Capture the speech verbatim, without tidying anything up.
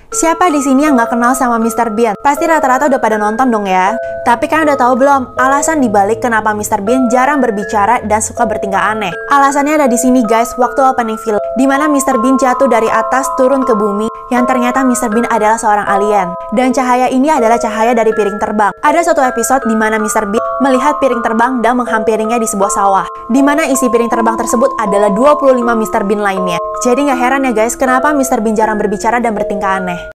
Siapa di sini yang nggak kenal sama mister Bean? Pasti rata-rata udah pada nonton dong ya. Tapi kalian udah tahu belum alasan dibalik kenapa mister Bean jarang berbicara dan suka bertingkah aneh? Alasannya ada di sini guys, waktu opening film, di mana mister Bean jatuh dari atas turun ke bumi, yang ternyata mister Bean adalah seorang alien. Dan cahaya ini adalah cahaya dari piring terbang. Ada satu episode di mana mister Bean melihat piring terbang dan menghampirinya di sebuah sawah, di mana isi piring terbang tersebut adalah dua puluh lima mister Bean lainnya. Jadi nggak heran ya guys, kenapa mister Bean jarang berbicara dan bertingkah aneh.